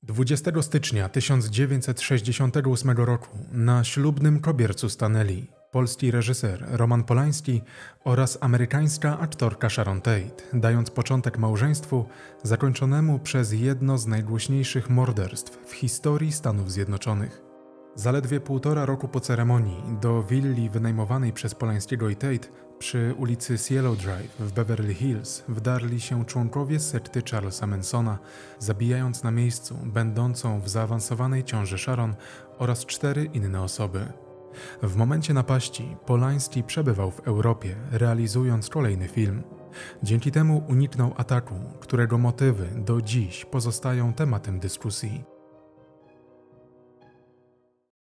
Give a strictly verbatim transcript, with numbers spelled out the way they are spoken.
dwudziestego stycznia tysiąc dziewięćset sześćdziesiątego ósmego roku na ślubnym kobiercu stanęli polski reżyser Roman Polański oraz amerykańska aktorka Sharon Tate, dając początek małżeństwu zakończonemu przez jedno z najgłośniejszych morderstw w historii Stanów Zjednoczonych. Zaledwie półtora roku po ceremonii do willi wynajmowanej przez Polańskiego i Tate przy ulicy Cielo Drive w Beverly Hills wdarli się członkowie sekty Charlesa Mansona, zabijając na miejscu będącą w zaawansowanej ciąży Sharon oraz cztery inne osoby. W momencie napaści Polański przebywał w Europie, realizując kolejny film. Dzięki temu uniknął ataku, którego motywy do dziś pozostają tematem dyskusji.